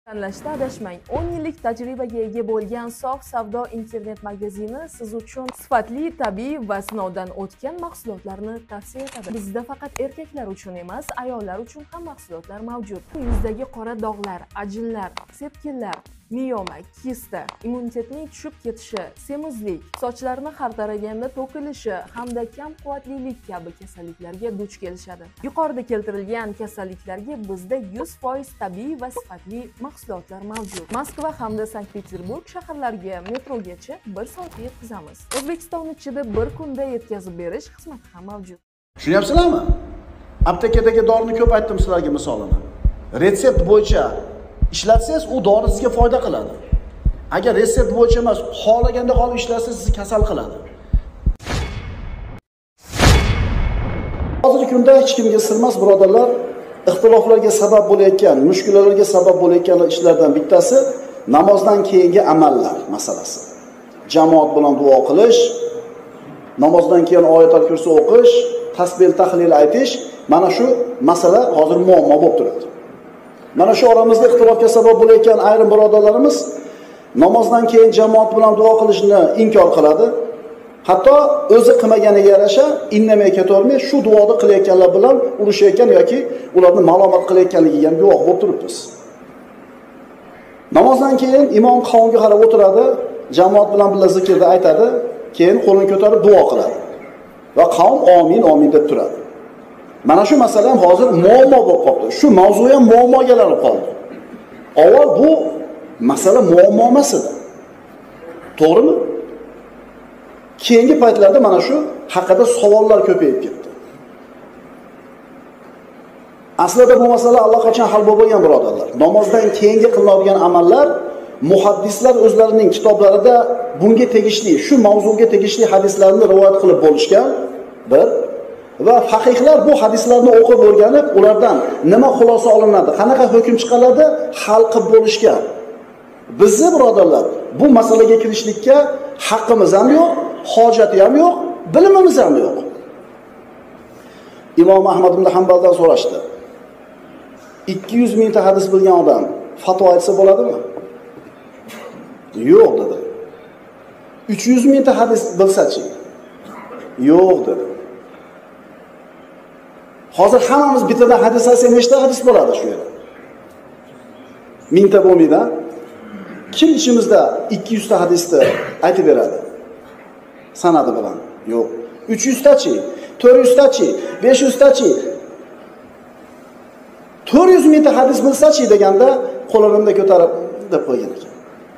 Tanlashda adashmang. 10 yillik tajribaga ega bo'lgan Sog' savdo internet magazini siz uchun sifatli, tabiiy va sinovdan o'tgan mahsulotlarni tavsiya etadi. Bizda faqat erkaklar uchun emas, ayollar uchun ham mahsulotlar mavjud. Yuzdagi qora dog'lar, ajinlar, sepkillar, miyoma, kista, immunitetning tushib ketishi, semizlik, sochlarni har taraganda to'kilishi hamda kam quvvatlilik kabi kasalliklarga duch kelishadi. Yuqorida keltirilgan kasalliklarga bizda 100% tabiiy va sifatli mahsulotlar mavjud. Moskva hamda Sankt-Peterburg shaharlariga metrogacha 1 soatda yetkazamiz. O'zbekiston ichida bir kunda yetkazib berish xizmati ham mavjud. Tushunyapsizlarmi? Aptekadagi dorini ko'p aytdim sizlarga misolini. Retsept bo'yicha ishlatsangiz, u dori sizga foyda qiladi. Agar retsept bo'yicha emas, xohlaganda qolib ishlatsangiz, sizni kasal qiladi. Hozirgi kunda hech kimga sirmas, birodarlar, ixtiloflarga sabab bo'layotgan, mushkulalarga sabab bo'layotgan ishlardan bittasi namozdan keyingi amallar masalasi. Jamoat bilan duo qilish, namozdan keyin oyatul kursi o'qish, tasbih tahlil aytish, mana shu masala hozir muammo bo'lib turibdi. Mana shu oramizda ixtilofga sabab bo'layotgan ayrim birodarlarimiz namozdan keyin jamoat bilan duo qilishni inkor qiladi. Hatto o'zi qilmaganiga yarasha indamay ketavermay shu duoni qilayotganlar bilan urushayotgan yoki ularni ma'lumot qilayotganligiga ham guvoh bo'lib turibmiz. Namozdan keyin imom qavmga qarab o'tiradi, jamoat bilan birga zikrda aytadi, keyin qo'lini ko'tarib duo qiladi va qavm amin amin deb turadi. Mana shu masala ham hozir muammo bo'lib qoldi. Shu mavzu ham muammoga aylanib qoldi. Avval bu masala muammo emas edi. To'g'rimi? Keyingi paytlarda mana shu haqida savollar ko'payib ketdi. Aslida bu masala allaqachon hal bo'lgan birodarlar. Namozdan keyingi qilinadigan amallar muhaddislar o'zlarining kitoblarida bunga tegishli, shu mavzuga tegishli hadislarni rivoyat qilib bo'lishgan. Bir va faqihlar bu hadislarni o'qib o'rganib, ulardan nima xulosa olinadi, qanaqa hukm chiqaradi, hal qilib bo'lishgan. Bizni birodarlar bu masalaga kirishlikka haqqimiz ham yo'q, hojati ham yo'q, bilimimiz ham yo'q. Imom Ahmad ibn Hanbaldan so'rashdi. 200 mingta hadis bilgan odam fatvo aytsa bo'ladimi? Yo'q dedi. 300 mingta hadis bilsa-chi? Yo'q dedi. Hozir hammamiz bittadan hadis olsak, nechta hadis bo'ladi shu yerda? Mingta bo'lmaydi. Kim ichimizda 200 ta hadisni aytib beradi? Sanadi bilan. Yo'q. 300 tachi, 400 tachi, 500 tachi. 400 mingta hadis bilsa-chi deganda qo'limda ko'tarib deb qo'ygan ekan.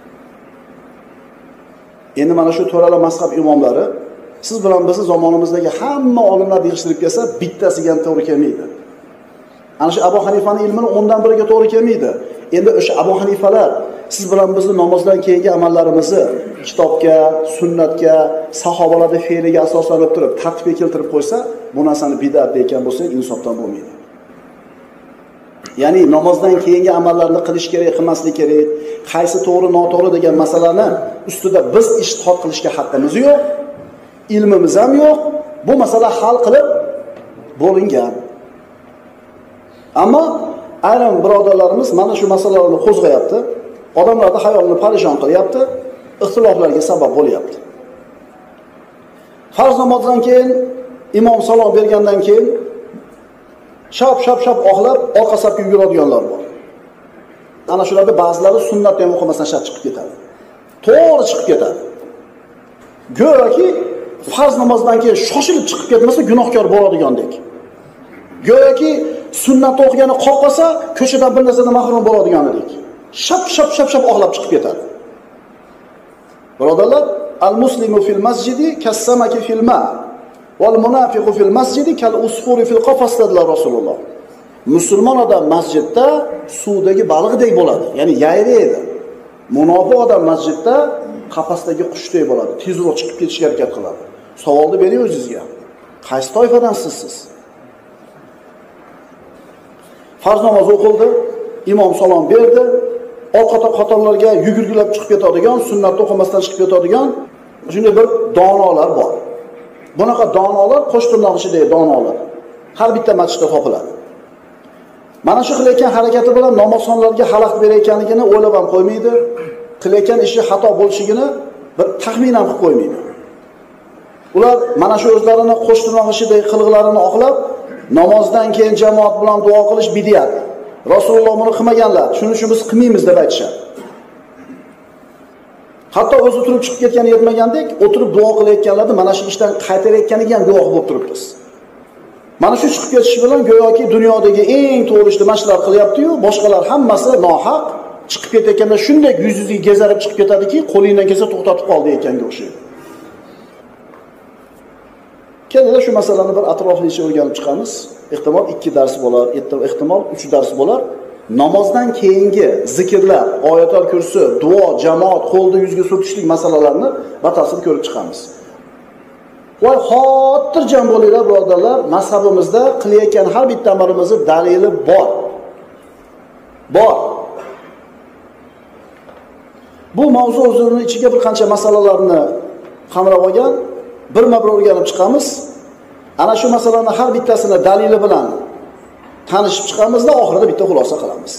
Endi mana shu to'ralar mazhab imomlari siz bilan bizni zamonimizdagi hamma olimlar yig'ishtirib kelsa, bittasiga ham to'g'ri kelmaydi. Ana shu Abu Hanifaning ilmini 10dan biriga to'g'ri kelmaydi. Endi o'sha Abu Hanifalar siz bilan bizni namozdan keyingi amallarimizni kitobga, sunnatga, sahobalarning fe'liga asoslanib turib, tartibga keltirib qo'ysa, bu narsani bid'at deyotgan bo'lsa, insofdan bo'lmaydi. Ya'ni namozdan keyingi amallarni qilish kerak, qilmaslik kerak, qaysi to'g'ri, noto'g'ri degan masalani ustida biz ijtihod qilishga haqqimiz yo'q. Ilmimiz ham yo'q. Bu masala hal qilib bo'lingan. Ammo ayrim birodarlarimiz mana shu masalalarni qo'zg'ayapti. Odamlarni xayolini parishon qilyapti, ixtiloflarga sabab bo'lyapti. Farz namozdan keyin imom salom bergandan keyin shap oxlab orqa safga yuguradiganlar bor. Ana shularda ba'zilari sunnatni ham o'qimasdan shap chiqib ketadi. To'g'ri chiqib ketadi. Go'yoki farz namozdan keyin shoshilib chiqib ketmasa gunohkor bo'ladigandek. Go'yoki sunnatni o'qigani qolib qolsa, ko'chadan bir narsadan mahrum bo'ladigandek. Shap oxlab chiqib ketadi. Birodarlar, al-muslimu fil masjidi kas-samaki fil ma, wal munafiqu fil masjidi kal usfuri fil qafas dedilar Rasululloh. Musulmon odam masjidda suvdagi baliqdek bo'ladi, ya'ni yayraydi. Munofiq odam masjidda qafasdagi qushdek bo'ladi, tezroq chiqib ketishga harakat qiladi. Savolni bering o'zingizga. Qaysi toifadansiz siz? Farz namoz o'qildi, imom salom berdi, orqa qatorlarga yugurgilab chiqib ketadigan, sunnatni o'qimasdan chiqib ketadigan shunday bir donolar bor. Bunaqa donolar qo'shtirnoq ichidagi donolar. Har bitta masjidda topiladi. Mana shu qilayotgan harakati bilan namozxonlarga xalaqit berayotganligini o'ylab ham qo'ymaydi. Qilayotgan ishi xato bo'lishigini bir taxmin ham qilib qo'ymaydi. Ular mana shu o'zlarini qo'shtirnoq ishidagi qilg'ilarini oqlab, namozdan keyin jamoat bilan duo qilish bid'at. Rasululloh buni qilmaganlar. Shuning uchun biz qilmaymiz deb aytishadi. Hatto o'zi turib chiqib ketgani yetmagandek, o'tirib duo qilayotganlarni mana shu ishdan qaytarayotganiga ham guvoh bo'lib turibmiz. Mana shu chiqib ketish bilan go'yoki dunyodagi eng to'g'ri ishni mashlar qilyapti-yu, boshqalar hammasi nohaq. Chiqib ketayotganda shunday yuz-yuzga gezarib chiqib ketadiki, qo'lingdan kelsa to'xtatib qol deyotganga o'xshaydi. Kelinglar shu masalani bir atroflicha o'rganib chiqamiz. Ehtimol 2 dars bo'lar, ehtimol 3 dars bo'lar. Namozdan keyingi zikrlar, oyatul kursi, duo, jamoat, qo'lni yuzga surtishlik masalalarini batafsil ko'rib chiqamiz. Voy xotirjam bo'linglar birodarlar, mazhabimizda qilayotgan har bitta amalimizning dalili bor. Bor. Bu mavzu o'zining ichiga bir qancha masalalarni qamrab olgan, birma-bir o'rganib chiqamiz. Ana shu masalalarning har bittasini dalili bilan tanishib chiqamizda oxirida bitta xulosa qilamiz.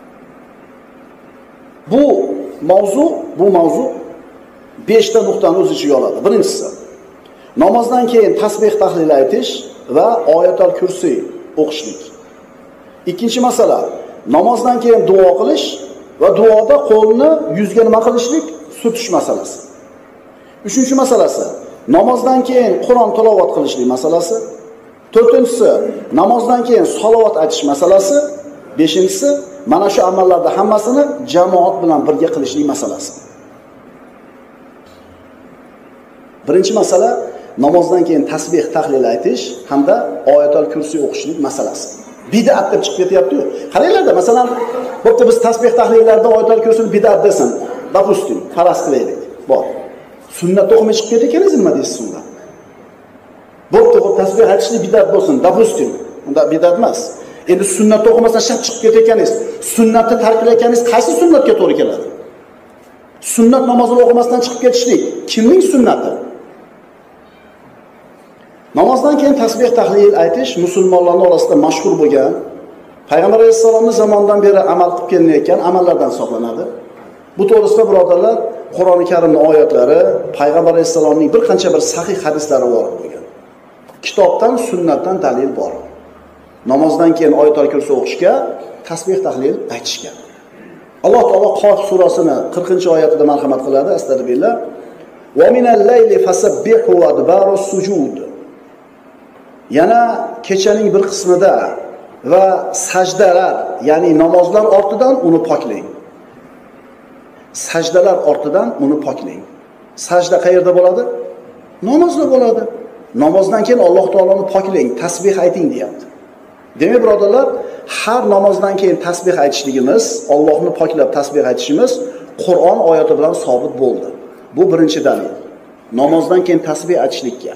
Bu mavzu 5 ta nuqtani o'z ichiga oladi. Birinchisi, namozdan keyin tasbih tahlil aytish va oyatul kursi o'qishlik. Ikkinchi masala, namozdan keyin duo qilish va duoda qo'lni yuzga nima qilishlik, surtish masalasi. Uchinchi masalasi, namozdan keyin Qur'on tilovat qilishlik masalasi. To'rtinchisi, namozdan keyin salovat aytish masalasi. Beshinchisi, mana shu amallarning hammasini jamoat bilan birga qilishlik masalasi. Birinchi masala namozdan keyin tasbih tahlil aytish hamda oyatul kursi o'qishlik masalasi. Bid'at deb chiqib ketyapti-yu. Qaranglar-da, masalan, bo'pti biz tasbih tahlillarda oyatul kursini bid'at desin. Dapustim, faraz qilaylik. Bor. Sunnat o'qimay chiqib ketayotganingiz nima deysiz unda? Bo'pti, bu tasbih aytishlik bid'at bo'lsin. Dapustim. Unda bid'at emas. Endi sunnat o'qimasdan shart chiqib ketayotganingiz, sunnatni tark qilayotganingiz qaysi sunnatga to'g'ri keladi? Sunnat namozini o'qimasdan chiqib ketishlik kimning sunnati? Namozdan keyin tasbih tahlil aytish musulmonlarning orasida mashhur bo'lgan, Payg'ambar alayhisolamning zamonidan beri amal qilib kelinayotgan amallardan hisoblanadi. Bu to'g'risida birodarlar, Qur'oni Karimning oyatlari, Payg'ambar alayhisolamning bir qancha bir sahih hadislari bor bo'lgan. Kitobdan, sunnatdan dalil bor. Namozdan keyin oyatul kursi o'qishga, tasbih tahlil aytishga. Alloh taolo Qof surasini 40-oyatida marhamat qiladi. Astagfirullah. Va minal layli fasabbihu adbarus sujud. Yana kechaning bir qismida va sajdalar, ya'ni namozlar ortidan uni poklang. Sajdalar ortidan uni poklang. Sajda qayerda bo'ladi? Namozda bo'ladi. Namozdan keyin Alloh taoloni poklang, tasbih ayting deyapti. Demak, birodarlar, har namozdan keyin tasbih aytishligimiz, Allohni poklab tasbih aytishimiz Qur'on oyati bilan sabit bo'ldi. Bu birinchi dalil. Namozdan keyin tasbih aytishlikka.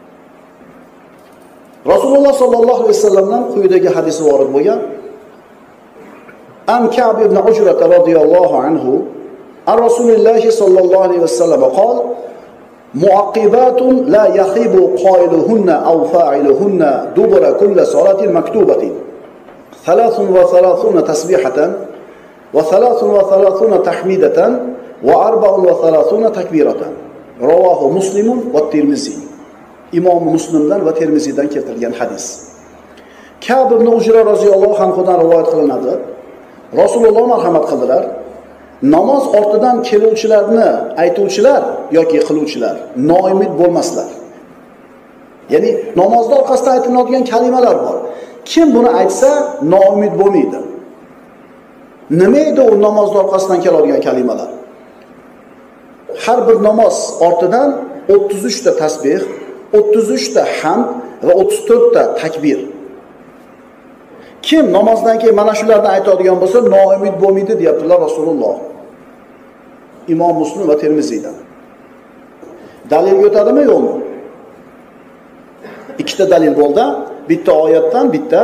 Rasululloh sallallohu alayhi vasallamdan quyidagi hadisi vorid bo'lgan. An Ka'b ibn Ujra radhiyallohu anhu, an Rasululloh sallallohu alayhi vasallam qol: Mu'aqibatun la yahibu qailuhunna aw fa'iluhunna dubura kulli salatin maktubatin. 33 tasbihatan wa 33 tahmidatan wa 34 takbiratan. Rawahu Muslimun va Tirmizi. Imom Muslimdan va Termizidan keltirilgan hadis. Ka'b ibn Ujra roziyallohu anhudan rivoyat qilinadi. Rasululloh marhamat qildilar. Namoz ortidan keluvchilarni aytuvchilar yoki qiluvchilar noumid bo'lmaslar. Ya'ni namozda orqasidan aytiladigan kalimalar bor. Kim buni aytsa noumid bo'lmaydi. Nima edi u namozda orqasidan keladigan kalimalar? Har bir namoz ortidan 33 ta tasbih, 33 ta hamd va 34 ta takbir. Kim namozdan keyin mana shularni aytadigan bo'lsa, noumid bo'lmaydi deyaptilar Rasululloh. Imom Muslim va Termizidan. Dalilga o'tadimi, yo'qmi? Ikkita dalil bo'ldi. Bitta oyatdan, bitta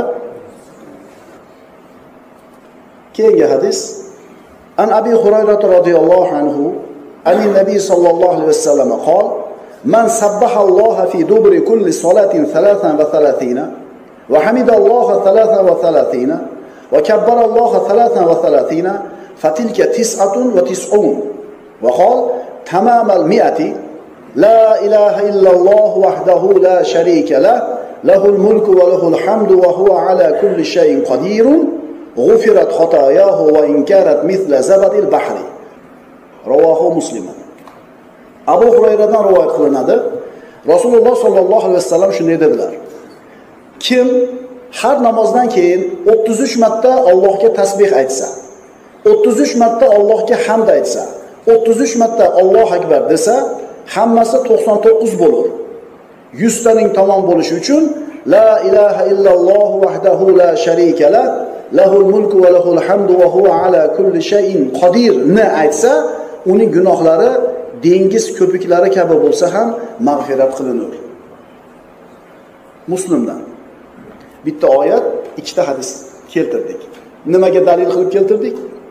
keyingi hadis. An Abi Hurayra radhiyallohu anhu, an Nabiy sallallohu alayhi vasallam qol: "Man sabbaha Alloha fi dubri kulli salatin 33 wa hamida Alloha 33 va kabbaralloha 33 fatilka 99 va qol tamamal mi'ati la ilaha illalloh wahdahu la sharika lah lahul mulku va lahul hamdu va huwa ala kulli shay'in qadirun g'ufirat khotayahu va in kanat mithla zabadil bahri. Rawahu Muslim. Abu Hurayradan rivoyat qilinadi. Rasululloh sollallohu alayhi vasallam shunday dedilar: kim har namozdan keyin 33 marta Allohga tasbih aytsa, 33 marta Allohga hamd aytsa, 33 marta Allohu akbar desa, hammasi 99 bo'lur. 100 taning tamom bo'lishi uchun la ilaha illalloh wahdahu la sharika lah lahul mulku va lahul hamdu va huwa ala kulli shay'in qodir ni aytsa, uning gunohlari dengiz ko'piklari kabi bo'lsa ham mag'firat qilinur. Muslimdan bitta oyat, ikkita hadis keltirdik. Nimaga dalil qilib keltirdik?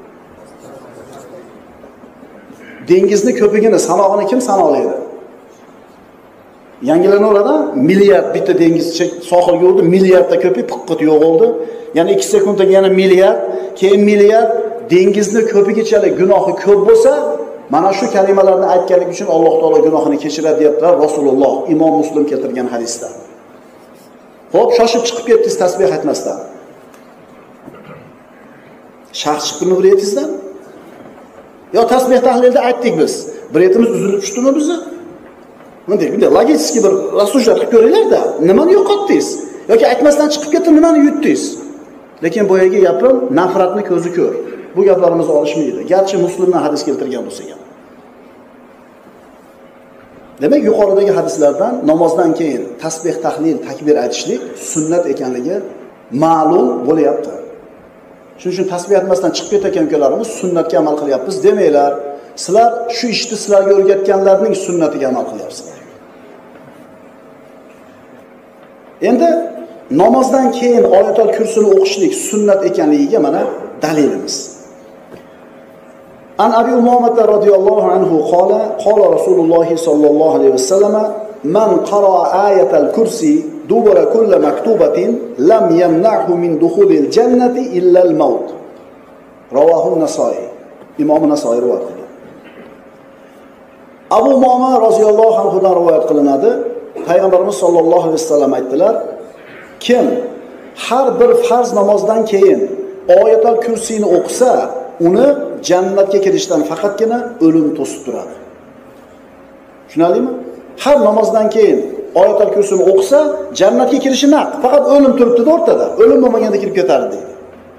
Dengizni ko'pigini, sanog'ini kim sanolaydi? Yangilanaveradi, milliard bitta dengiz sohilga urdi, milliardta ko'pik piqqit yo'q bo'ldi. Yana 2 sekundda yana milliard, keyin milliard. Dengizni ko'pigichalik gunohi ko'p bo'lsa, mana shu kalimalarni aytganlik uchun Alloh taolo gunohini kechiradi deyaptilar Rasululloh. Imom Muslim keltirgan hadisda. Xo'p, shoshib chiqib ketdingiz tasbih aytmasdan. Shaxs chiqdimi bir yetingizdan? Yo tasbih tahlilda aytdik biz. Bir yetimiz uzilib tushdimi bizni? Bunday logik bir rasullar qilib ko'ringlar-da, nimani yo'qotdingiz? Yoki aytmasdan chiqib ketib nimani yutdingiz? Lekin boyagi gapim nafratni ko'zi ko'r. Bu gaplarimiz olishmaydi. Garchi Muslimdan hadis keltirgan bo'lsa ham. Demak, yuqoridagi hadislardan namozdan keyin tasbih, tahlil, takbir aytishlik sunnat ekanligi ma'lum bo'lyapti. Shuning uchun tasbih aytmasdan chiqib ketayotgan ukalarimiz sunnatga amal qilyapmiz demanglar. Sizlar shu ishni sizlarga o'rgatganlarning sunnatiga amal qilyapsizlar. Endi namozdan keyin oyatul kursini o'qishlik sunnat ekanligiga mana dalilimiz. An Abi Umamah radhiyallohu anhu qala qala Rasululloh sallallohu alayhi vasallam man qara'a ayatal kursi dubara kulli maktubatin lam yamna'hu min dukhulil jannati illa al-maut. Rawahu Nasoiy. Imom Nasoiy rivoyat qilgan. Abu Umamah radhiyallohu anhu dan rivoyat qilinadi. Payg'ambarimiz sallallohu alayhi vasallam aytdilar: kim har bir farz namozdan keyin oyatul kursini o'qisa, uni jannatga kirishdan faqatgina o'lim to'sib turadi. Tushunalingmi? Har namozdan keyin oyatul kursini o'qisa, jannatga kirishi naq, faqat o'lim turibdi-da o'rtada. O'lim bo'lmaganda kirib ketadi deydi.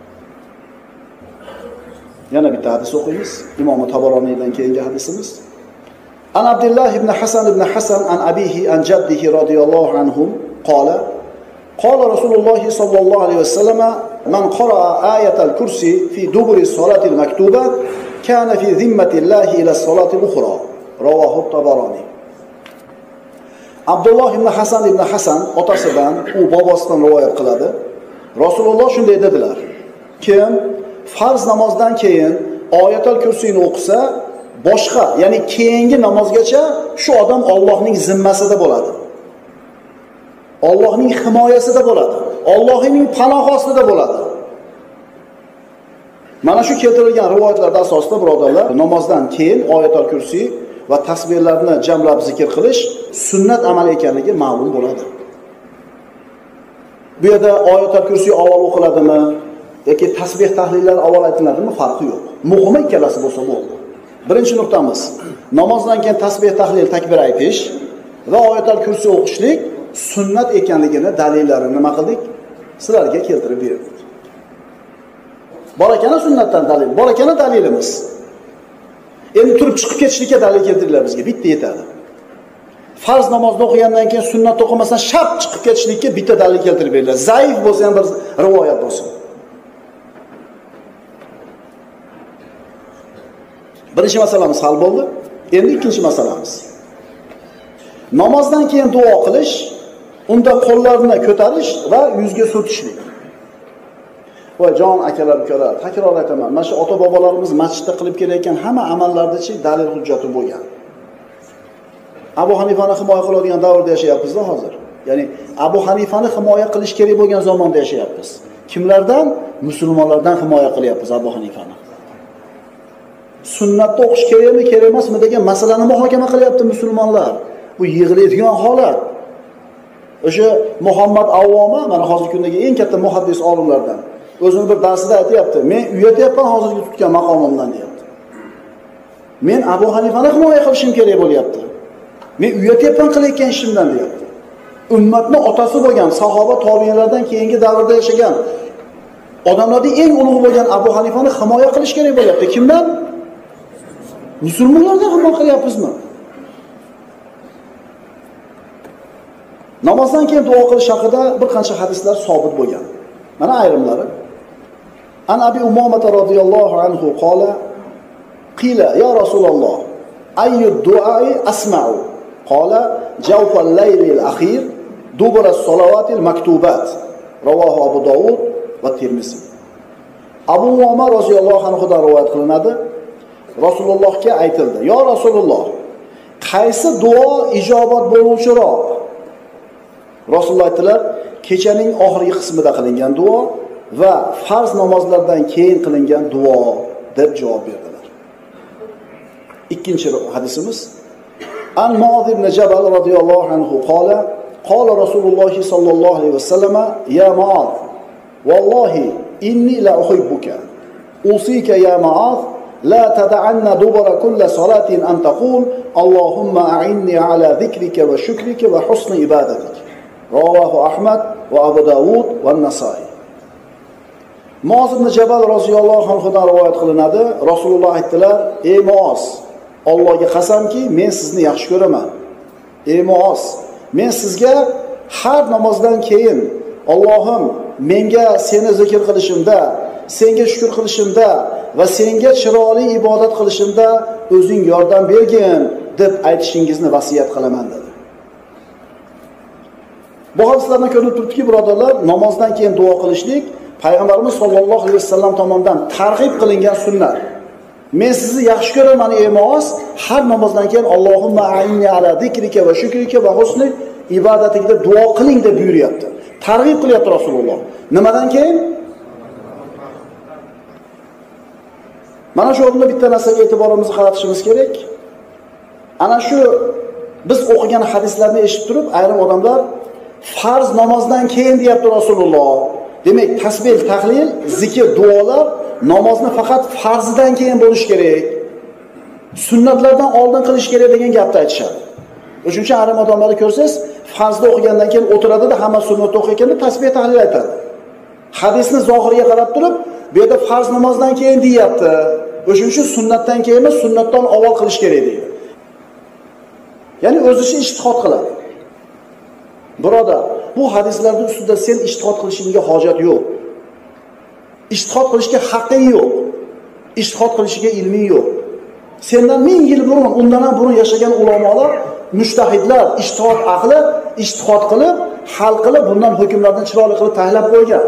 Yana bitta hadis o'qiymiz. Imom Tabaroniydan keyingi hadisimiz. An Abdullah ibn Hasan an abihi an jaddihi radhiyallohu anhum qala qala Rasululloh sallallohu alayhi vasallam man qara'a ayatal kursi fi duburi salatil maktuba kana fi zimmatillahi ila salatil ukhra. Rawahu Tabaroni. Abdullah ibn Hasan otasidan, u bobosidan rivoyat qiladi. Rasululloh shunday dedilar: kim farz namozdan keyin oyatul kursini o'qisa, boshqa, ya'ni keyingi namozgacha shu odam Allohning zimmasida bo'ladi. Allohning himoyasida bo'ladi. Allohning panohi ostida bo'ladi. Mana shu keltirilgan rivoyatlar asosida birodarlar, namozdan keyin oyatul kursi va tasbihlarni jamlab zikr qilish sunnat amal ekanligi ma'lum bo'ladi. Bu yerda oyatul kursi avval o'qiladimi yoki tasbih tahlillar avval aytiladimi farqi yo'q. Muhimi ikkalasi bo'lsa bo'ldi. Birinchi nuqtamiz, namozdan keyin tasbih, tahlil, takbir aytish va oyatul kursi o'qishlik sunnat ekanligini dalillarini nima qildik? Sizlarga keltirib berdik. Bor ekana sunnatdan dalil, bor ekana dalilimiz. Endi turib chiqib ketishlikka dalil keltirdilar bizga, bitta yetadi. Farz namozni o'qigandan keyin sunnat o'qimasdan shart chiqib ketishlikka bitta dalil keltirib berdilar. Zaif bo'lsa ham bir rivoyat bo'lsin. Birinchi masalamiz hal bo'ldi. Endi ikkinchi masalamiz. Namozdan keyin duo qilish, unda qo'llarni ko'tarish va yuzga surtishlik. Va jon akalar, ukalar, takror aytaman, mana shu ota-bobolarimiz masjidda qilib kelayotgan hamma amallardachi dalil hujjati bo'lgan. Abu Hanifani himoya qiladigan davrda yashayapmiz-da hozir. Ya'ni Abu Hanifani himoya qilish kerak bo'lgan zamonda yashayapmiz. Kimlardan? musulmonlardan himoya qilyapmiz Abu Hanifani. Sunnatni o'qish kerakmi, kerak emasmi degan masalani muhokama qilyapti musulmonlar. Bu yig'laydigan holat. O'sha Muhammad Avvoma, mana hozirgi kundagi eng katta muhaddis olimlardan, o'zini bir darsida aytayapti. Men uyatyapman hozirgi tutgan maqomimdan deyapti. Men Abu Hanifani himoya qilishim kerak bo'lyapti. Men uyatyapman qilayotgan ishimdan deyapti. Ummatning otasi bo'lgan, sahoba tobiinlardan keyingi davrda yashagan odamlarning eng ulug'i bo'lgan Abu Hanifani himoya qilish kerak bo'lyapti. Kimdan? Musulmonlardan himoya qilyapmizmi? Namozdan keyin duo qilish haqida bir qancha hadislar sobit bo'lgan. Mana ayrimlari. An Abi Umama radhiyallohu anhu qala qila ya Rasululloh ayyu du'ai asma'u qala jawfal laylil akhir dubura as-salawatil maktubat rawahu Abu Dawud va Tirmizi. Abu Umama radhiyallohu anhu dan rivoyat qilinadi. Rasulullohga aytildi: "Ya Rasululloh, qaysi duo ijobat bo'luvchiroq?" Rasululloh aytdilar: "Kechaning oxirgi qismida qilingan duo va farz namozlardan keyin qilingan duo" deb javob berdilar. Ikkinchi hadisimiz An Mu'adh ibn Jabal radhiyallohu anhu qala qala Rasululloh sallallohu alayhi vasallam: "Ya Mu'adh, wallahi inni la uhibbuka. Usika ya Mu'adh لا تدعن دبر كل صلاة أن تقول اللهم أعني على ذكرك وشكرك وحسن عبادتك رواه أحمد وأبو داود والنسائي." Mu'oz ibn Jabal roziyallohu anhudan rivoyat qilinadi. Rasululloh aytdilar: "Ey Mu'oz, Allohga qasamki, men sizni yaxshi ko'raman. Ey Mu'oz, men sizga har namozdan keyin Allohim menga seni zikr qilishimda, senga shukr qilishimda va senga chiroyli ibodat qilishimda o'zing yordam bergin deb aytishingizni vasiyat qilaman" dedi. Bu hadislardan ko'rinib turibdiki, birodarlar, namozdan keyin duo qilishlik Payg'ambarimiz sollallohu alayhi vasallam tomonidan targ'ib qilingan sunnat. Men sizni yaxshi ko'raman ey Mu'oz, har namozdan keyin Allohumma a'inni ala zikrika va shukrika va husni ibadatika deb duo qiling deb buyuryapti. Targ'ib qilyapti Rasululloh. Nimadan keyin? Mana shu o'rinda bitta narsaga e'tiborimizni qaratishimiz kerak. Ana shu biz o'qigan hadislarni eshitib turib, ayrim odamlar farz namozdan keyin deyapti Rasululloh. Demak, tasbih, tahlil, zikr, duolar namozni faqat farzidan keyin bo'lish kerak. Sunnatlardan oldin qilish kerak degan gapni aytishadi. O'shuning uchun ayrim odamlarni ko'rsangiz, farzni o'qigandan keyin o'tiradi-da, hamma sunnatni o'qiganda tasbih, tahlil aytadi. Hadisni zohiriga qarab turib, bu yerda farz namozdan keyin deyapti. O'shuning uchun sunnatdan keyin emas, sunnatdan avval qilish kerak deydi. Ya'ni o'zicha ijtihod qiladi. Birodar, bu hadislarning ustida sen ijtihod qilishingga hojat yo'q. Ijtihod qilishga haqqing yo'q. Ijtihod qilishiga ilming yo'q. Sendan 1000 yil burun, undan ham burun yashagan ulamolar, mujtahidlar ijtihod aqli, ijtihod qilib, hal qilib, bundan hukmlarni chiroyli qilib tahlab qo'ygan.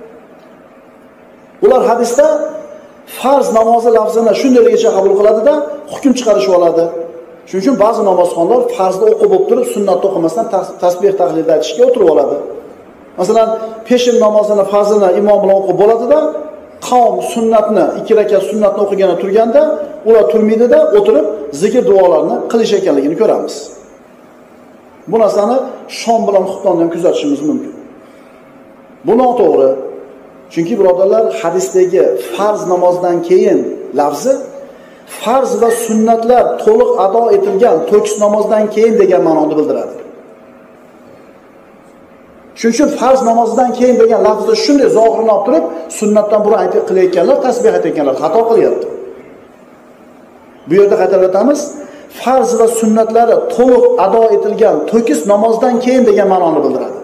Ular hadisda farz namozi lafzini shundayligicha qabul qiladi-da, hukm chiqarishib oladi. Shuning uchun ba'zi namozxonlar farzni o'qib bo'lib turib, sunnatni o'qimasdan tasbih tahlil aytishga o'tirib oladi. Masalan, peshin namozini farzini imom bilan o'qib bo'ladi-da, qavm sunnatni, 2 rakat sunnatni o'qiganda turganda, ular turmaydi-da, o'tirib zikr duolarni qilish ekanligini ko'ramiz. Bu narsani shom bilan xuftondan ham kuzatishimiz mumkin. Bu noto'g'ri. Chunki birodarlar, hadisdagi farz namozdan keyin lafzi farz va sunnatlar to'liq ado etilgan to'kis namozdan keyin degan ma'noni bildiradi. Shuning uchun farz namozidan keyin degan lafzni shunday zohirini olib turib, sunnatdan burun aytib qilayotganlar, tasbih aytayotganlar xato qilyapti. Bu yerda qaytarib o'tamiz, farz va sunnatlari to'liq ado etilgan to'kis namozdan keyin degan ma'noni bildiradi.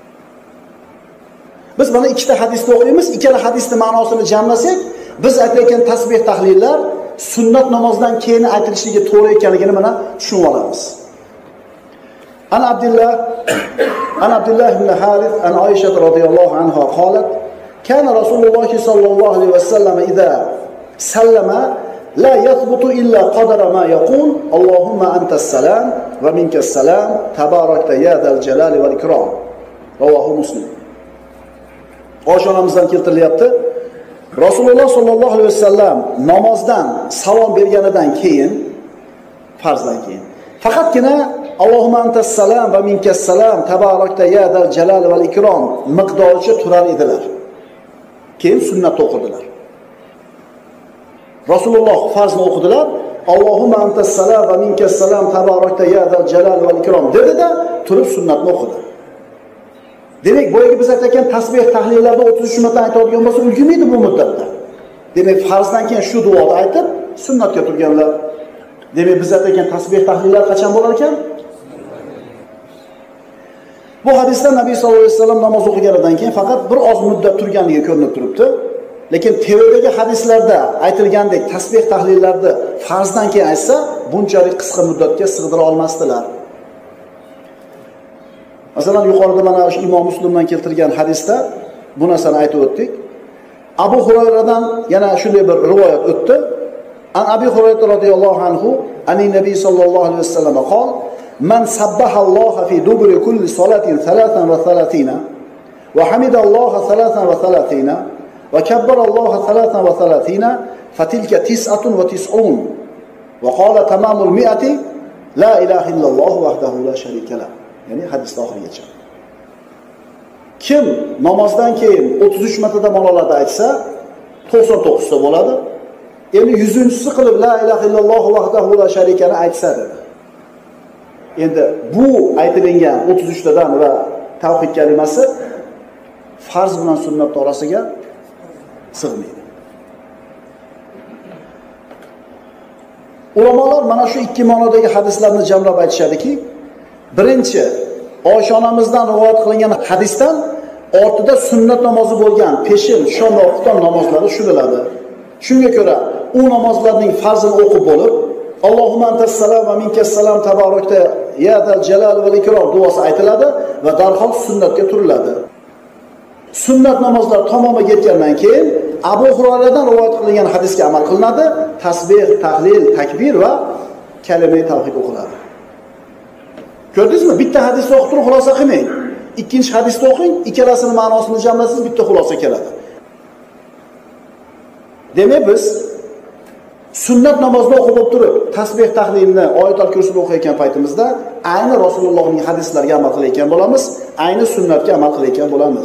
Biz mana ikkita hadisni o'qiymiz, ikkala hadisning ma'nosini jamlasak, biz aytayotgan tasbih tahlillar sunnat namozdan keyin aytilishligi to'g'ri ekanligini mana tushunib olamiz. An Abdullah ibn Harith an Aisha radhiyallohu anha qalat: "Kana Rasululloh sallallohu alayhi vasallam idza sallama la yathbutu illa qadara ma yaqul Allohumma antas salam va minkas salam tabarakta ya zal jalali val ikrom." Rawahu Muslim. Oysha onamizdan keltirilyapti. Rasululloh sollallohu alayhi vasallam namozdan salom berganidan keyin, farzdan keyin faqatgina Allohumma antas salam va minkas salam tabarakta ya dal jalal val ikrom miqdoricha turar edilar. Keyin sunnat o'qidilar. Rasululloh farzni o'qidilar. Allohumma antas salam va minkas salam tabarakta ya dal jalal val ikrom dedi-da, turib sunnatni o'qidi. Demak, boyagi biz aytgan tasbih tahlillarda 33 marta aytadigan bo'lsa, ulgurmaydi bu muddatda. Demak, farzdan keyin shu duoni aytib, sunnatga turganlar. Demak, biz aytgan tasbih tahlillar qachon bo'lar ekan? Bu hadisda Nabiy sollallohu alayhi vasallam namoz o'qiganidan keyin faqat bir oz muddat turganligi ko'rinib turibdi. Lekin teoridagi hadislarda aytilgandek tasbih tahlillarni farzdan keyin aytsa, bunchalik qisqa muddatga sig'dira olmasdilar. Masalan, yuqorida mana shu Imom Muslimdan keltirgan hadisda bu narsani aytib o'tdik. Abu Hurayradan yana shunday bir rivoyat o'tdi. An Abi Hurayra radhiyallohu anhu, ani Nabiy sallallohu alayhi vasallam qol: "Man sabbaha Alloha fi duburi kulli salatin 33 va hamida Alloha 33 va kabbara Alloha 33 fatilka 99 va qala tamamul mi'ati la ilaha illalloh vahdahu la sharika la." Ya'ni hadis oxirigacha. Kim namozdan keyin 33 marta malolarda aytsa, 99 ta bo'ladi. Endi 100-chisi qilib la ilaha illalloh vahdahu la sharikani aytsa dedi. Endi bu aytilgan 33 tadan va tavhid kalimasi farz bilan sunnat orasiga sig'maydi. Ulamolar mana shu ikki ma'nodagi hadislarni jamlab aytishadiki, birinchi, Oysha onamizdan rivoyat qilingan hadisdan ortida sunnat namozi bo'lgan peshin, shom va xufton namozlari tushuniladi. Shunga ko'ra, u namozlarning farzini o'qib bo'lib, Allohumma antas salam va minkas salam tabarakta ya dal jalal val ikrom duosi aytiladi va darhol sunnatga turiladi. Sunnat namozlar tamomiga yetgandan keyin Abu Hurayradan rivoyat qilingan hadisga amal qilinadi, tasbih, tahlil, takbir va kalima-i tavhid o'qiladi. Ko'rdingizmi? Bitta hadisni o'qib turib xulosa qilmang. Ikkinchi hadisni o'qing, ikkalasining ma'nosini jamlasangiz bitta xulosa keladi. Demak, biz sunnat namozni o'qib turib, tasbih tahlilni, oyatul kursini o'qiyotgan paytimizda ayni Rasulullohning hadislariga amal qilayotgan bo'lamiz, ayni sunnatga amal qilayotgan bo'lamiz.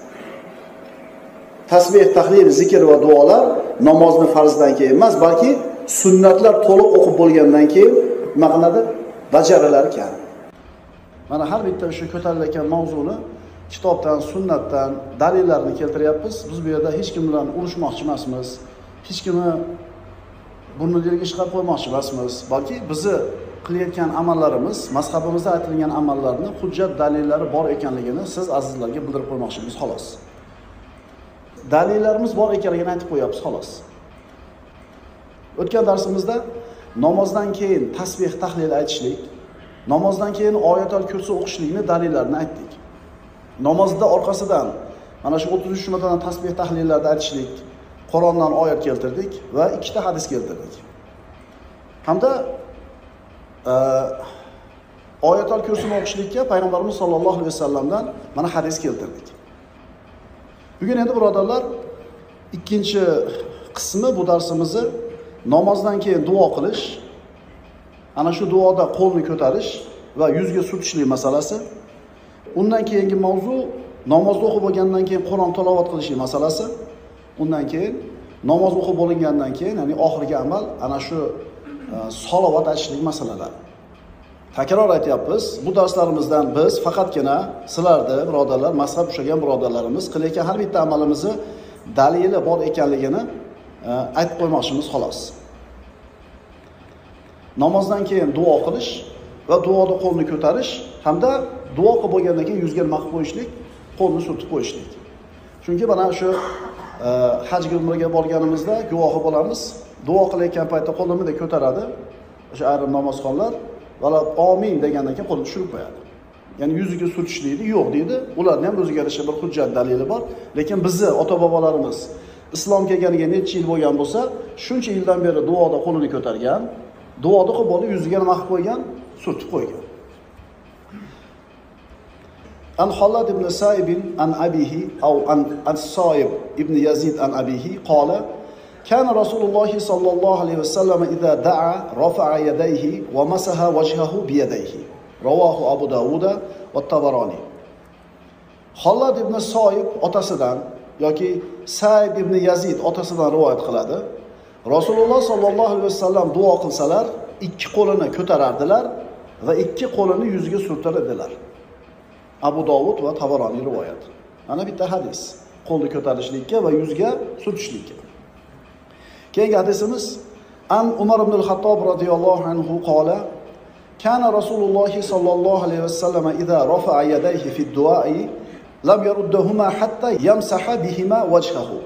Tasbih, tahlil, zikr va duolar namozni farzdan keyin emas, balki sunnatlar to'liq o'qib bo'lgandan keyin nima qilinadi? Bajarilar ekan. Mana har bitta shu ko'tarilayotgan mavzuni kitobdan, sunnatdan dalillarni keltiryapmiz. Biz bu yerda hech kim bilan urushmoqchi emasmiz. Hech kimni burnilariga chiqarib qo'ymoqchi emasmiz. Balki bizni qilayotgan amallarimiz, mazhabimizda aytilgan amallarni hujjat dalillari bor ekanligini siz azizlarga bildirib qo'ymoqchimiz, xolos. Dalillarimiz bor ekanligini aytib qo'yapmiz, xolos. O'tgan darsimizda namozdan keyin tasbih, tahlil aytishlik, namozdan keyin oyatul kursi o'qishlikni dalillarini aytdik. Namozda orqasidan mana shu 33 martadan tasbih tahlillarda aytishlik, Qur'ondan oyat keltirdik va ikkita hadis keltirdik. Hamda oyatul kursini o'qishlikka payg'ambarimiz sollallohu alayhi vasallamdan mana hadis keltirdik. Bugun endi birodarlar, ikkinchi qismi bu darsimizni namozdan keyin duo qilish, ana shu duoda qo'lni ko'tarish va yuzga surtishlik masalasi. Undan keyingi mavzu namozni o'qib bo'lgandan keyin Qur'on tilovat qilish masalasi. Undan keyin namoz o'qib bo'lingandan keyin, ya'ni oxirgi amal ana shu salovat aytishlik masalalari. Takror aytyapmiz, bu darslarimizdan biz faqatgina sizlarni birodarlar, mazhab ushlagan birodarlarimiz qilayotgan har bitta amalimizni dalili bor ekanligini aytib qo'ymoqchimiz, xolos. Namozdan keyin duo qilish va duoda qo'lni ko'tarish hamda duo qilib bo'lgandan keyin yuzga nima qilib qo'yishlik, qo'lni surtib qo'yishlik. Chunki mana shu haj umraga borganimizda guvohi bo'lamiz. Duo qilayotgan paytda qo'lni bunday ko'taradi. O'sha ayrim namozxonlar vala amin degandan keyin qo'lni tushirib qo'yadi. Ya'ni yuziga surtishlikni yo'q deydi. Ularning ham o'ziga yarasha bir hujjat dalili bor. Lekin bizni ota-bobolarimiz islom kelganiga necha yil bo'lgan bo'lsa, shuncha yildan beri duoda qo'lini ko'targan, duoda qilib bo'lib yuziga nima qilib qo'ygan? Surtib qo'ygan. عن خالد بن سائب عن أبيه أو عن الصائب ابن يزيد عن أبيه قال كان رسول الله صلى الله عليه وسلم إذا دعا رفع يديه ومسح وجهه بيديه رواه أبو داود والطبراني. Xolad ibn Soyib otasidan yoki Saib ibn Yazid otasidan rivoyat qiladi. Rasululloh sollallohu alayhi vasallam duo qilsalar, ikki qo'lini ko'tarardilar va ikki qo'lini yuziga surtar edilar. Abu Dovud va Tabaroniy rivoyat. Mana bitta hadis. Qo'lni ko'tarishlikka va yuzga surtishlikka. Keyingi hadisimiz An Umar ibn al-Xattob radhiyallohu anhu qala kana Rasululloh sollallohu alayhi vasallam idza rafa'a yadayhi fi ad-du'a'i lam yaruddahuma hatta yamsaha bihima wajhahu.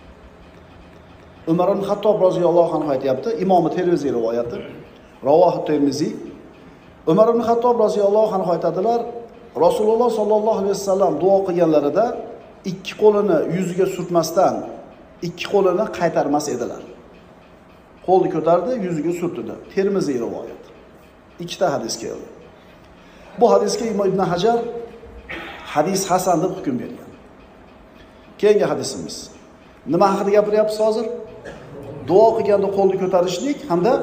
Umar ibn Xattob roziyallohu anhu aytayapti, Imom Termiziy rivoyati, Ravoh Termiziy. Umar ibn Xattob roziyallohu anhu aytadilar, Rasululloh sollallohu alayhi vasallam duo qilganlarida ikki qo'lini yuziga surtmasdan ikki qo'lini qaytarmas edilar. Qo'lni ko'tardi, yuziga surtdi. Termiziy rivoyat. Ikkita hadis keldi. Bu hadisga Imom Ibn Hajar hadis hasan deb hukm bergan. Keyingi hadisimiz. Nima haqida gapiryapmiz hozir? Duo qilganda qo'lni ko'tarishlik hamda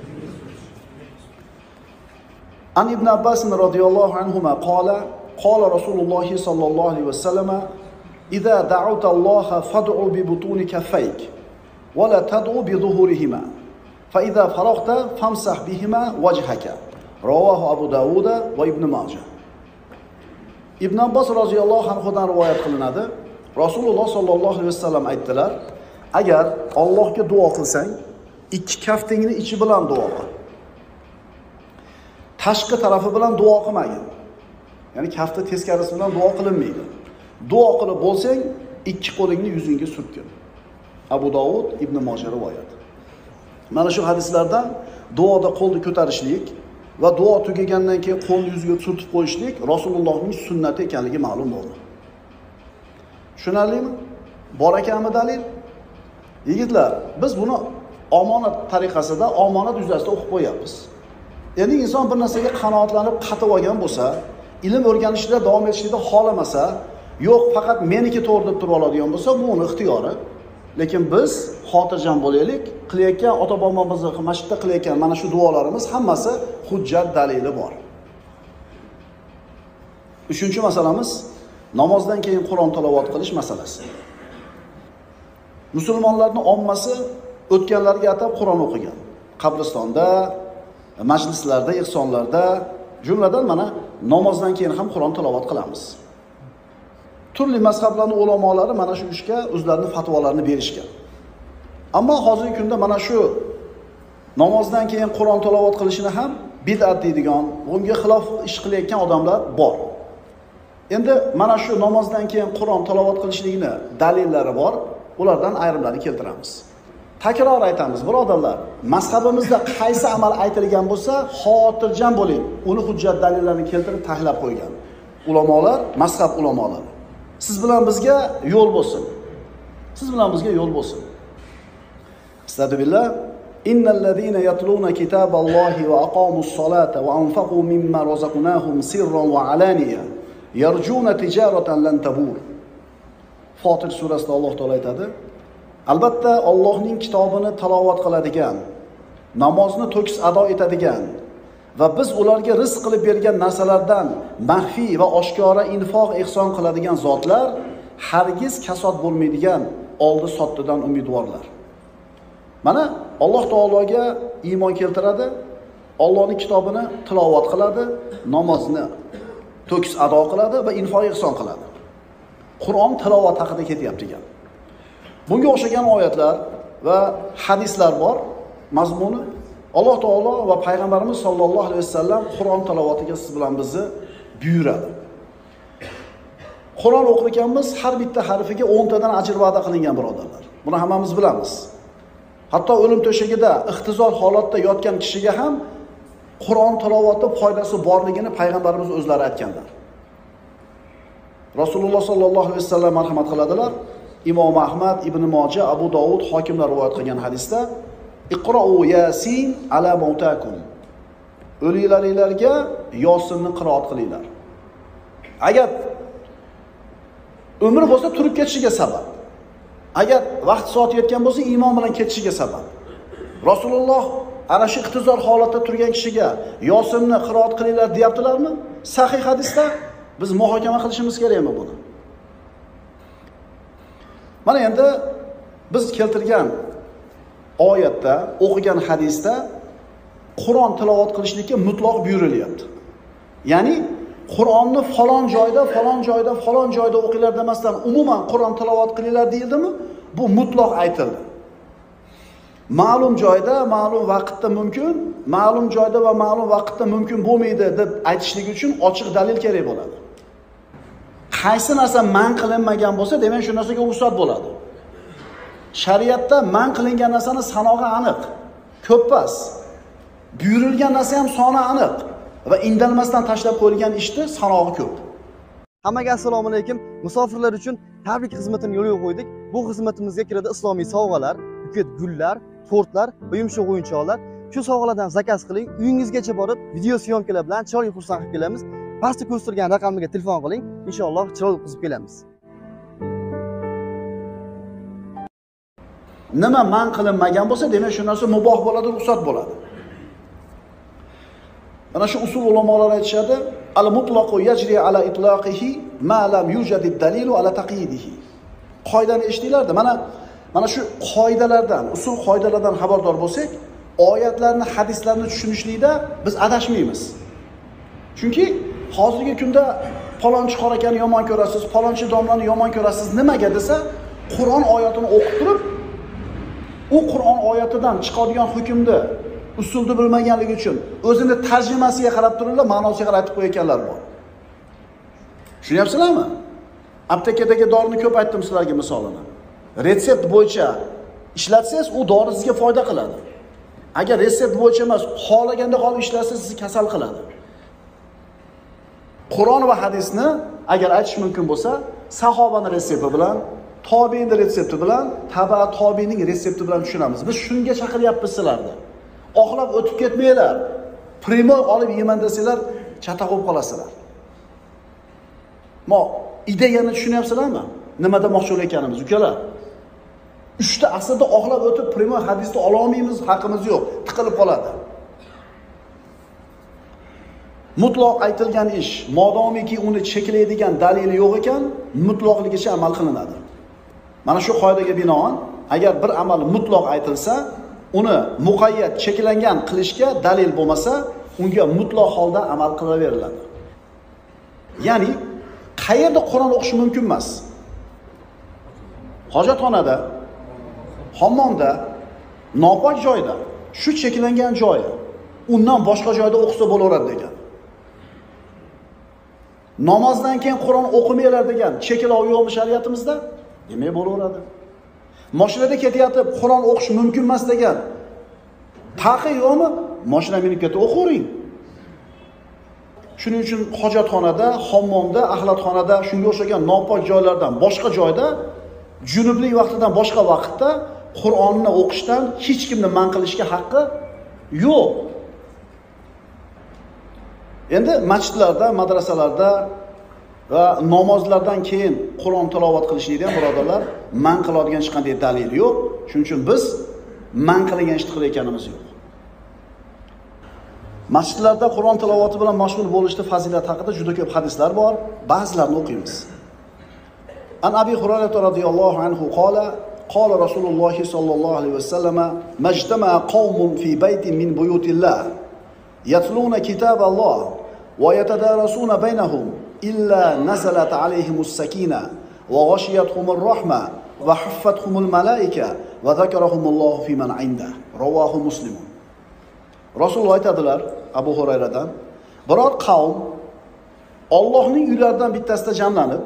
An Ibn Abbas radhiyallohu anhuma qala qala Rasululloh sallallohu alayhi vasallam idza da'awta Alloha fad'u bi butuni kaffayk wa la tad'u bi zuhurihima fa idza faragta famsah bihima wajhaka. Rawahu Abu Dawud va Ibn Majah. Ibn Abbas roziyallohu anhudan rivoyat qilinadi. Rasululloh sollallohu alayhi vasallam aytdilar, agar Allohga duo qilsang, ikki kaftingni ichi bilan duo qil. Tashqi tarafi bilan duo qilmagin. Ya'ni kafti teskarisi bilan duo qilinmaydi. Duo qilib bo'lsang, ikki qo'lingni yuzingga surtgin. Abu Dovud, Ibn Majah rivoyat. Mana shu hadislardan duoda qo'lni ko'tarishlik va duo tugagandan keyin qo'lni yuziga surtib qo'yishlik Rasulullohning sunnati ekanligi ma'lum bo'ldi. Tushunarlimi? Bor ekanmi dalil? Yigitlar, biz buni omonat tariqasida, omonat yuzasida o'qib qo'yapmiz. Endi inson bir narsaga qanoatlanib qatib olgan bo'lsa, ilm o'rganishda davom etishni xohlamasa, yo'q faqat meniki to'g'ri deb turib oladigan bo'lsa, bu uning ixtiyori. Lekin biz xotirjam bo'laylik, qilayotgan ota-bobomizning masjidda qilayotgan mana shu duolarimiz hammasi hujjat dalili bor. 3-chi masalamiz namozdan keyin Qur'on tilovat qilish masalasi. Musulmonlarning ommasi o'tganlarga atab Qur'on o'qigan. Qabristonda, majlislarda, ihsonlarda, jumladan mana namozdan keyin ham Qur'on tilovat qilamiz. Turli mazhablarning ulamolari mana shu ishga o'zlarining fatvolarini berishgan. Ammo hozirgi kunda mana shu namozdan keyin Qur'on tilovat qilishini ham bid'at deydigan, bunga xilof ish qilayotgan odamlar bor. Endi mana shu namozdan keyin Qur'on tilovat qilishligini dalillari bor. Ulardan ayrimlarini keltiramiz. Takror aytamiz, birodarlar, mazhabimizda qaysi amal aytilgan bo'lsa, xotirjam bo'ling. Uni hujjat dalillarini keltirib tahlab qo'ygan ulamolar, mazhab ulamolari. Siz bilan bizga yo'l bo'lsin. Siz bilan bizga yo'l bo'lsin. Estağfirullah. İnnellezîne yatlûne kitâballâhi ve aqâmu's-salâte ve anfaqû mimma razaqnâhum sirran ve alâniye yarjûne ticareten len tabûr. Fotir surasida Alloh taolo aytadi. Albatta Allohning kitobini tilovat qiladigan, namozni to'kis ado etadigan va biz ularga rizq qilib bergan narsalardan maxfiy va oshkora infoq ihson qiladigan zotlar hargiz kasod bo'lmaydigan oldi sotdidan umidvorlar. Mana Alloh taologa iymon keltiradi, Allohning kitobini tilovat qiladi, namozni to'kis ado qiladi va infoq ihson qiladi. Qur'on tilovat haqida ketyapti ekan. Bunga o'xshagan oyatlar va hadislar bor. Mazmuni Alloh taolo va payg'ambarimiz sollallohu alayhi vasallam Qur'on tilovatiga siz bilan bizni buyuradi. Qur'on o'qir ekanmiz, har bitta harfiga 10 tadan ajr va'da qilingan birodarlar. Buni hammamiz bilamiz. Hatto o'lim to'shagida ixtizor holatda yotgan kishiga ham Qur'on tilovati foydasi borligini payg'ambarimiz o'zlari aytganlar. Rasululloh sollallohu alayhi vasallam marhamat qiladilar. Imom Ahmad, Ibn Majah, Abu Dovud hokimlar rivoyat qilgan hadisda Iqra'u Yasin ala mautakum. O'lilaringlarga Yosinni qiroat qilinglar. Agar umri bo'lsa turib ketishiga sabab. Agar vaqt soati yetgan bo'lsa iymon bilan ketishiga sabab. Rasululloh ana shu iqtizor holatda turgan kishiga Yosinni qiroat qilinglar deyaptilarmi? Sahih hadisda biz muhokama qilishimiz kerakmi buni? Mana endi biz keltirgan oyatda, o'qigan hadisda Qur'on tilovat qilishlikka mutlaq buyurilyapti. Ya'ni Qur'onni falon joyda o'qinglar demasdan umuman Qur'on tilovat qilinglar deyildimi? Bu mutlaq aytildi. Ma'lum joyda, ma'lum vaqtda mumkin, ma'lum joyda va ma'lum vaqtda mumkin bo'lmaydi deb aytishlik uchun ochiq dalil kerak bo'ladi. Qaysi narsa man qilinmagan bo'lsa, demak shu narsaga ruxsat bo'ladi. Shariatda man qilingan narsani sanog'i aniq, ko'ppas. Buyurilgan narsa ham soni aniq va indalmasdan tashlab qo'yilgan ishni sanog'i ko'p. Hammaga assalomu alaykum. Musofirlar uchun tabrik xizmatini yo'lga qo'ydik. Bu xizmatimizga kiradi islomiy sovg'alar, buket gullar, tortlar va yumshoq o'yinchoqlar. Shu sovg'alardan zakaz qiling. Uyingizgacha borib, video syomkalar bilan chiroyli xursand qilib kelamiz. Pastda ko'rsatilgan raqamga telefon qiling. Inshaalloh chiroyli qilib kelamiz. Nima man qilinmagan bo'lsa, demak shu narsa muboh bo'ladi, ruxsat bo'ladi. Mana shu usul ulamolar aytishadi, al-mutlaqu yajri ala itlaqihi ma lam yujad ad-dalilu ala taqidihi. Qoidani eshitdinglar-da. Mana shu qoidalardan, usul qoidalardan xabardor bo'lsak, oyatlarni, hadislarni tushunishlikda biz adashmaymiz. Chunki hozirgi kunda falonchi qor akani yomon ko'rasiz, falonchi domlani yomon ko'rasiz nimaga desa, Qur'on oyatini o'qib turib, u Qur'on oyatidan chiqadigan hukmni usulni bilmaganligi uchun o'zini tarjimasiga qarab turiblar, ma'nosiga qarab aytib qo'yganlar bor. Tushunyapsizlarmi? Aptekadagi dorini ko'p aytdim sizlarga misolini. Retsept bo'yicha ishlatsangiz, u dori sizga foyda qiladi. Agar retsept bo'yicha emas, xohlaganda qolib ishlatsangiz, sizni kasal qiladi. Qur'on va hadisni agar aytish mumkin bo'lsa, sahobani retsepti bilan, tobiinning retsepti bilan, taba tobiining retsepti bilan tushunamiz. Biz shunga chaqiryapmiz sizlarni. Oqlab o'tib ketmanglar. Primoy olib yeman desanglar, chata bo'lib qolasizlar. Ideyani tushunyapsizlarmi? Nima demoqchi bo'layotganimiz, ukalar? 3 ta asrda oqlab o'tib primoy hadisni ola olmaymiz, haqimiz yo'q, tiqilib qoladi. Mutlaq aytilgan ish, modomiki uni cheklaydigan dalili yo'q ekan, mutlaqligicha amal qilinadi. Mana shu qoidaga binoan, agar bir amal mutlaq aytilsa, uni muqayyat cheklangan qilishga dalil bo'lmasa, unga mutlaq holda amal qilaveriladi. Ya'ni qayerda Qur'on o'qish mumkin emas? Hojatxonada, hammomda, nopok joyda, shu cheklangan joyi, undan boshqa joyda o'qisa bo'laveradi degan. Namozdan keyin Qur'on o'qimanglar degan cheklov yo'qmi shariatimizda? Demak bo'laveradi. Mashinada ketayotib Qur'on o'qish mumkin emas degan taqiq yo'qmi? Mashina minib ketib o'qing. Shuning uchun hojatxonada, hammomda, axlatxonada, shunga o'xshagan nopok joylardan boshqa joyda, junublik vaqtidan boshqa vaqtda Qur'onni o'qishdan hech kimni man qilishga haqqi yo'q. Endi masjidlarda, madrasalarda va namozlardan keyin Qur'on tilovat qilishlikdan birodarlar man qiladigan hech qanday dalil yo'q. Shuning uchun biz man qilingan ishni qilayotganimiz yo'q. Masjidlarda Qur'on tilovati bilan mashg'ul bo'lishning fazilati haqida juda ko'p hadislar bor. Ba'zilarini o'qiymiz. An Abi Hurayra radhiyallohu anhu qala qala Rasululloh sallallohu alayhi vasallam majtama'a qaumun fi baytin min buyutillah yatluna kitaballoh wa yatadarasuna baynahum illa nazalat alayhimus sakina wa ghashiyatuhumur rahma va haffathumul malaika va zakarahumullohu fi man 'inda. Rawahu Muslim. Rasululloh aytadilar Abu Hurayradan, biror qavm Allohning uylaridan bittasida jamlanib,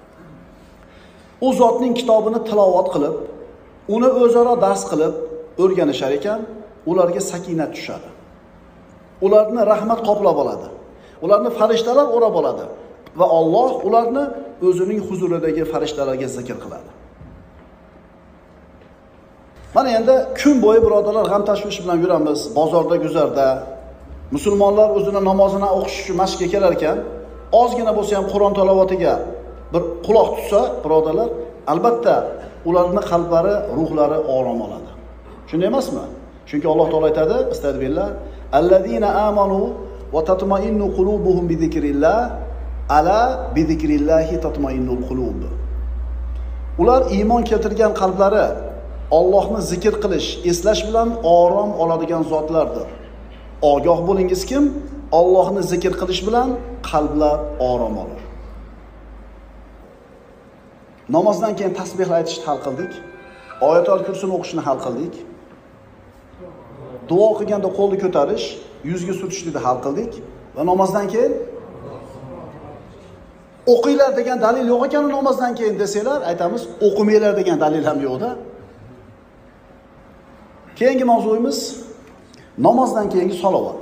u zotning kitobini tilovat qilib, uni o'zaro dars qilib o'rganishar ekan, ularga sakinat tushadi. Ularni rahmat qoplab oladi. Ularni farishtalar o'rab oladi va Alloh ularni o'zining huzuridagi farishtalarga zikr qiladi. Mana endi kun bo'yi birodarlar g'am tashvish bilan yuramiz, bozorda, guzarda. Musulmonlar o'zini namozini o'qish uchun masjidga kelar ekan, ozgina bo'lsa ham Qur'on tilovatiga bir quloq tutsa, birodarlar, albatta ularning qalblari, ruhlari orom oladi. Shunday emasmi? Chunki Alloh taolo aytadi, istag'firullah, allazina amanu va tatma'innu qulubuhum bi zikrillah, ala bi zikrillahi tatma'innul qulub. Ular iymon keltirgan qalblari Allohni zikr qilish, eslash bilan orom oladigan zotlardir. Ogoh bo'lingiz kim? Allohni zikr qilish bilan qalblar orom olur. Namozdan keyin tasbih aytishni hal qildik. Oyatul kursini o'qishni hal qildik. Duo qilganda qo'lni ko'tarish, yuzga surtishni hal qildik va namozdan keyin o'qinglar degan dalil yo'q ekan namozdan keyin desanglar, aytamiz, o'qimanglar degan dalil ham yo'q-da. Keyingi mavzuyimiz namozdan keyingi salovat.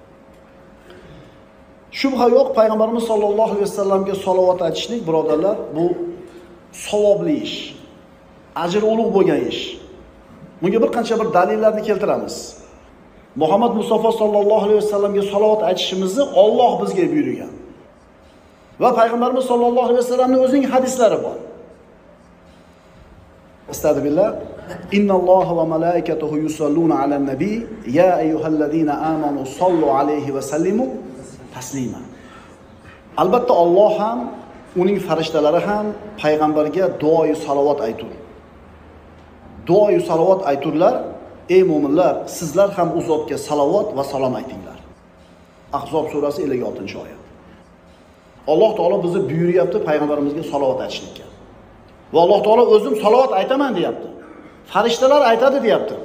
Shubha yo'q, payg'ambarimiz sollallohu alayhi vasallamga salovat aytishlik, birodarlar, bu savobli ish. Ajr ulug' bo'lgan ish. Bunga bir qancha bir dalillarni keltiramiz. Muhammad Mustafa sollallohu alayhi vasallamga salovat aytishimizni Alloh bizga buyurgan. Va payg'ambarimiz sollallohu alayhi vasallamning o'zining hadislari bor. Estağfirullah. Innalloha va malaikatahu yusalluna alan nabiy ya ayyuhallazina amanu sallu alayhi va sallimu taslima. Albatta Alloh ham, uning farishtalari ham payg'ambarga duoyu salovat aytur. Duoyu salovat ayturlar. Ey mu'minlar, sizlar ham u zotga salovat va salom aytinglar. Ahzob surasi 56-oyat. Alloh taolo bizni buyuryapti payg'ambarimizga salovat aytishlikka. Va Alloh taolo o'zim salovat aytaman deyapti. Farishtalar aytadi deyapti.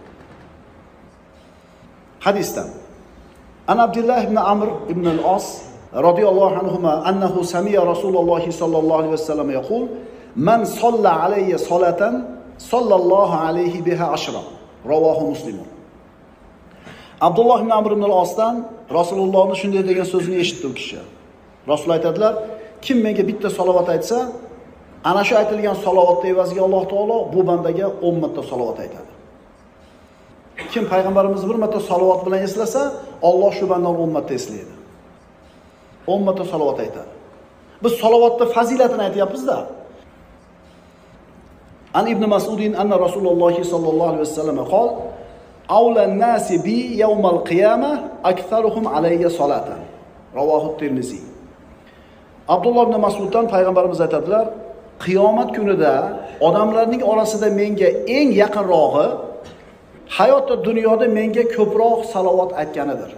Hadisdan An Abdullah ibn Amr ibn al-As radhiyallohu anhuma annahu sami'a Rasululloh sallallohu alayhi vasallam yaqul: "Man salla alayya salatan sallallohu alayhi biha ashra." Ravohu Muslim. Abdullah ibn Amr ibn al-Asdan Rasulullohning shunday degan so'zini eshitdi u kishi. Rasul aytadilar, kim menga bitta salovat aytsa, ana shu aytilgan salovatning evaziga Alloh taolo bu bandaga 10 marta salovat aytadi. Kim payg'ambarimizni bir marta salovat bilan eslasa, Alloh shu bandani 10 marta eslaydi. 10 marta salovat aytadi. Biz salovatning fazilatini aytyapmiz-da. An Ibn Mas'udin anna Rasululloh sallallohu alayhi vasallam qol: "Awla an-nasi bi yawm al-qiyamah aktharuhum alayya salatan." Ravohu Tirmizi. Abdulloh ibn Mas'uddan payg'ambarimiz aytadilar, qiyomat kunida odamlarning orasida menga eng yaqinrog'i hayotda dunyoda menga ko'proq salovat aytganidir.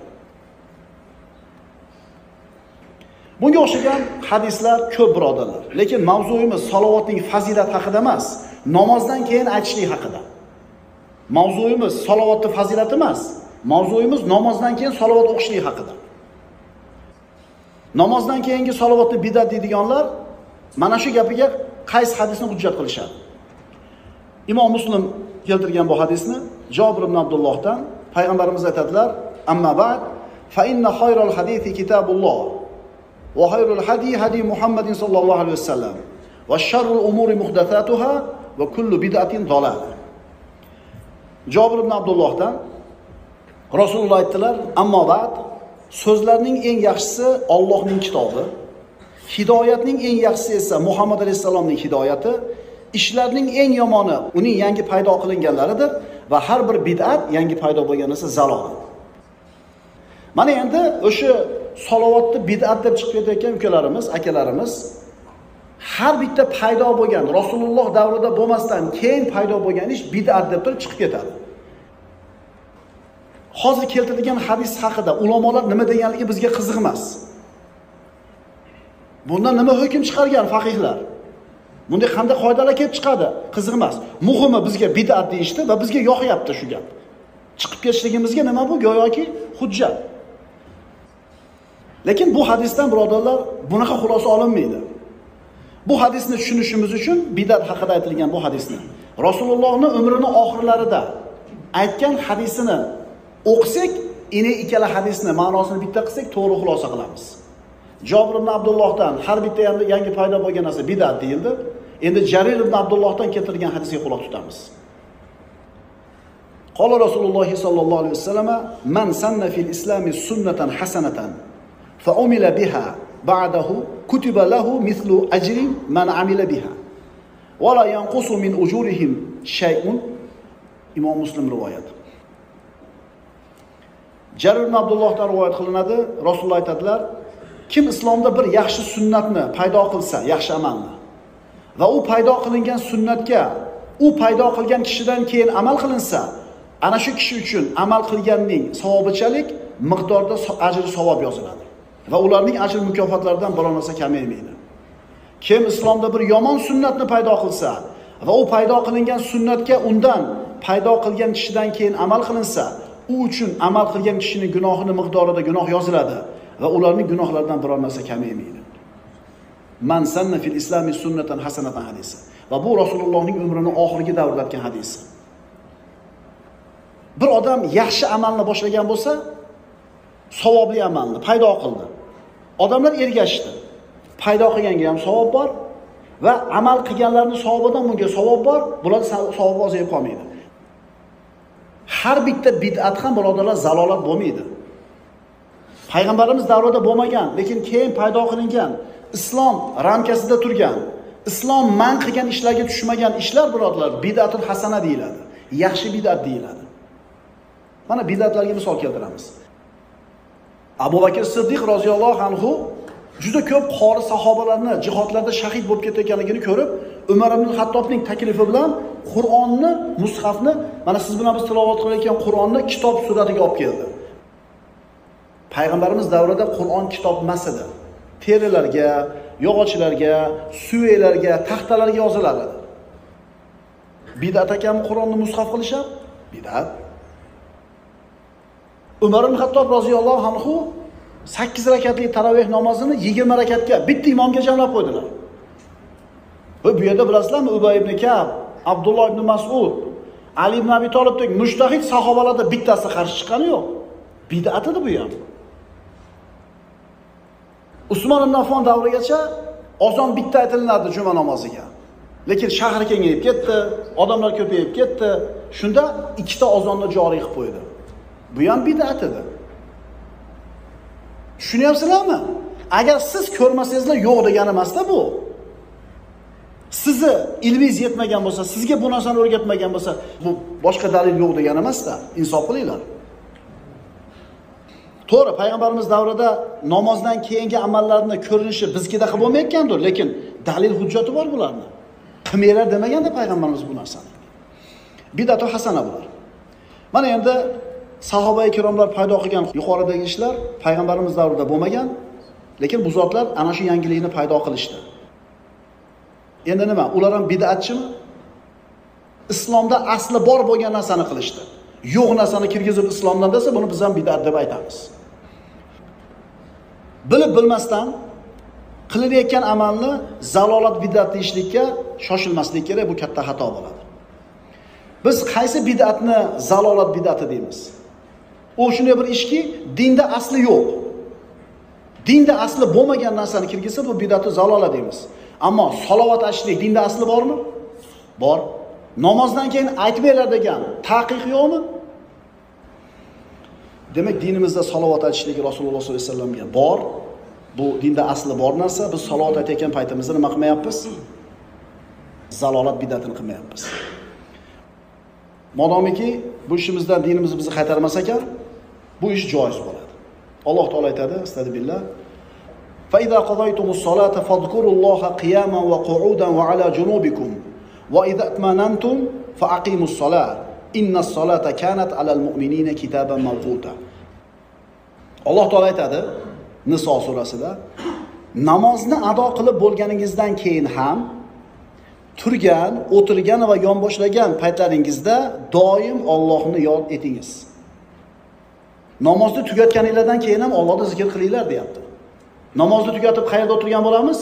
Bunga o'xshagan hadislar ko'p birodarlar. Lekin mavzuyimiz salovatning fazilati haqida emas, namozdan keyin aytishlik haqida. Mavzuyimiz salovatning fazilati emas, mavzuyimiz namozdan keyin salovat o'qishlik haqida. Namozdan keyingi salovatni bid'at deydiganlar mana shu gapiga qaysi hadisni hujjat qilishadi? Imom Muslim keltirgan bu hadisni Jabir ibn Abdullohdan payg'ambarimiz aytadilar: "Amma ba'd, fa inna khayral hadisi kitabulloh va khayrul hadi hadi Muhammadin sallallohu alayhi vasallam va sharrul umuri muhdathatuha va kullu bid'atin dalalah." Jabir ibn Abdullohdan Rasululloh aytdilar: "Amma ba'd, so'zlarning eng yaxshisi Allohning kitobi, hidoyatning eng yaxshisi esa Muhammad alayhisalomning hidoyati, ishlarning eng yomoni uning yangi paydo qilinganlaridir va har bir bid'at yangi paydo bo'lganisi zalolat." Mana endi o'sha salovatni bid'at deb chiqib ketayotgan ukalarimiz, akalarimiz har bitta paydo bo'lgan, Rasululloh davrida bo'lmasdan keyin paydo bo'lgan ish bid'at deb turib chiqib ketadi. Hozir keltirilgan hadis haqida ulamolar nima deganligi bizga qiziq emas. Bundan nima hukm chiqargan faqihlar? Bunday qanday qoidalar kelib chiqadi? Qiziq emas. Muhimi bizga bid'at deyishdi va bizga yoqyapti shu gap. Chiqib ketishligimizga nima bu? Go'yoki hujjat. Lekin bu hadisdan birodarlar bunaqa xulosa olinmaydi. Bu hadisni tushunishimiz uchun bid'at haqida aytilgan bu hadisni Rasulullohning umrining oxirlarida aytgan hadisini o'qisak, ikkala hadisni ma'nosini bitta qilsak, to'g'ri xulosa qilamiz. Jabir ibn Abdullohdan har bitta yangi paydo bo'lgan narsa bid'at deyildi. Endi Jarir ibn Abdullohdan keltirilgan hadisga quloq tutamiz. Qala Rasululloh sallallohu alayhi vasallam: "Man sanna fil islami sunnatan hasanatan fa umila biha ba'dahu kutiba lahu mithlu ajri man amila biha va la yanqusu min ujurihim shay'un. Imom Muslim rivoyat. Jarir ibn Abdullohdan rivoyat qilinadi. Rasululloh aytadilar, kim islomda bir yaxshi sunnatni paydo qilsa, yaxshi amalni va u paydo qilingan sunnatga u paydo qilgan kishidan keyin amal qilinsa, ana shu kishi uchun amal qilganning savobichalik miqdorda ajr savob yoziladi va ularning ajr mukofotlaridan biror narsa kamaymaydi. Kim islomda bir yomon sunnatni paydo qilsa va u paydo qilingan sunnatga undan paydo qilgan kishidan keyin amal qilinsa, u uchun amal qilgan kishining gunohini miqdorida gunoh yoziladi va ularning gunohlaridan biror narsa kamaymaydi. Man sanna fil islami sunnatan hasanatan hadisi. Va bu Rasulullohning umrining oxirgi davrida aytgan hadisi. Bir odam yaxshi amalni boshlagan bo'lsa, savobli amalni paydo qildi. Odamlar ergashdi. Paydo qilganga ham savob bor va amal qilganlarning savobidan bunga savob bor. Bular savob ozayib qolmaydi. Har bitta bid'at ham birodarlar zalolat bo'lmaydi. Payg'ambarimiz davrida bo'lmagan, lekin keyin paydo qilingan, islom ramkasida turgan, islom man qilgan ishlarga tushmagan ishlar birodarlar bid'atul hasana deyiladi. Yaxshi bid'at deyiladi. Mana bid'atlarga misol keltiramiz. Abu Bakr Siddiq roziyallohu anhu juda ko'p qori sahobalarni jihodlarda shahid bo'lib ketayotganligini ko'rib, Umar ibn Xattobning taklifi bilan Qur'onni, mushafni, mana siz bilan biz tilovat qilayotgan Qur'onni kitob suratiga olib keldi. Payg'ambarimiz davrida Qur'on kitob emas edi. Terilarga, yog'ochlarga, suveylarga, taxtalarga yoziladi. Bid'at ekanmi Qur'onni mushaf qilishab? Bid'at. Umar ibn Xattob roziyallohu anhu 8 rakatli taroveh namozini 20 rakatga bitta imomga jamlab qo'ydilar. Va bu yerda bilasizlarmi, Ubay ibn Ka'b, Abdulloh ibn Mas'ud, Ali ibn Abi Tolibdek mujtahid sahobalarda bittasi qarshi chiqqani yo'q. Bid'at edi bu ham. Usmon ibn Affon davrigacha ozon bitta aytilardi juma namoziga. Lekin shahar kengayib ketdi, odamlar ko'payib ketdi. Shunda ikkita ozonni joriy qilib qo'ydi. Bu ham bid'at edi. Tushunyapsizlarmi? Agar siz ko'rmasangizlar yo'q degani emas-da bu. Sizni ilmingiz yetmagan bo'lsa, sizga bu narsani o'rgatmagan bo'lsa, bu boshqa dalil yo'q degani emas-da. Insof qilinglar. To'g'ri, payg'ambarimiz davrida namozdan keyingi amallarni ko'rinishi bizga qilib bo'lmayotgandir, lekin dalil hujjati bor bularni. Qilmanglar demaganda payg'ambarimiz bu narsani. Bid'atu hasana bular. Mana endi sahoba ikromlar paydo qilgan yuqoridagi ishlar payg'ambarimiz davrida bo'lmagan, lekin bu zotlar ana shu yangilikni paydo qilishdi. Endi nima? Ular ham bid'atchimi? Islomda asli bor bo'lgan narsani qilishdi. Yo'q narsani kirgizib islomdan desa, buni biz ham bid'at deb aytamiz. Bilib bilmasdan qilinayotgan amalni zalolat bid'at deyishlikka shoshilmaslik kerak, bu katta xato bo'ladi. Biz qaysi bid'atni zalolat bid'ati deymiz? U shunday bir ishki, dinda asli yo'q. Dinda asli bo'lmagan narsani kirgizsa, bu bid'atu zalolat deymiz. Ammo salovat aytishlik dinda asli bormi? Bor. Namozdan keyin aytmanglar degan taqiq yo'qmi? Demak, dinimizda salovat aytishlik Rasululloh sollallohu alayhi vasallamga bor. Bu dinda asli bor narsa. Biz salovat aytayotgan paytimizda nima qilmayapmiz? Zalolat bid'atini qilmayapmiz. Modomiki bu ishimizdan dinimiz bizni qaytarmas ekan, bu ish joiz bo'ladi. Alloh taolo aytadi, astagfirullah. Fa idza qadaytumus solata fadhkurulloha qiyaman va qu'udan va ala junubikum va idza atmanantum fa aqimus solah. Innas solata kanat alal mu'minina kitaban mawquta. Alloh taolo aytadi Niso surasida, namozni ado qilib bo'lganingizdan keyin ham turgan, o'tirgan va yonboshlagan paytlaringizda doim Allohni yod etingiz. Namozni tugatganingizdan keyin ham Allohni zikr qilinglar deyapti. Namozni tugatib qayerda o'tirgan bo'lamiz?